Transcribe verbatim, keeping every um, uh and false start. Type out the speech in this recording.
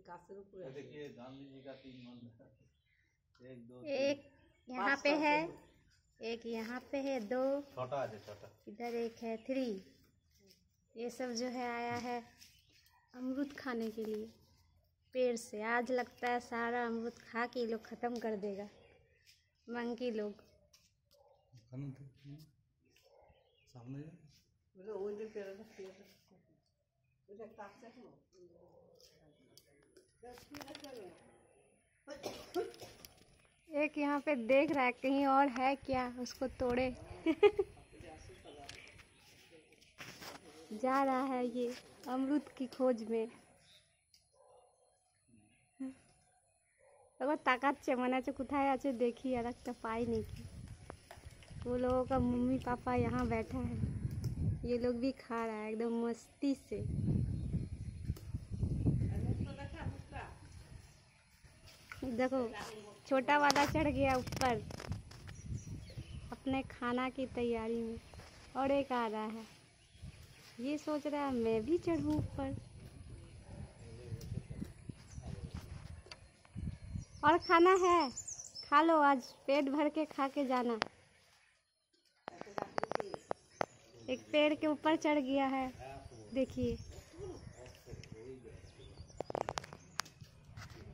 देखिए गांधी जी का तीन मंदिर, एक दो एक यहाँ पे है, एक यहाँ पे है, दो छोटा है, छोटा इधर एक है, थ्री। ये सब जो है आया है अमरूद खाने के लिए पेड़ से। आज लगता है सारा अमरूद खा के ये लोग ख़त्म कर देगा, मंकी लोग। सामने एक यहाँ पे देख रहा है कहीं और है क्या, उसको तोड़े जा रहा है ये अमरूद की खोज में। अगर ताकत से मना कुथाए आचे देखी अलग तो पाई नहीं की। वो लोगों का मम्मी पापा यहाँ बैठा है, ये लोग भी खा रहा है एकदम मस्ती से। देखो छोटा वाला चढ़ गया ऊपर अपने खाना की तैयारी में, और एक आ रहा है, ये सोच रहा है मैं भी चढ़ूं ऊपर। और खाना है, खा लो, आज पेट भर के खा के जाना। एक पेड़ के ऊपर चढ़ गया है, देखिए।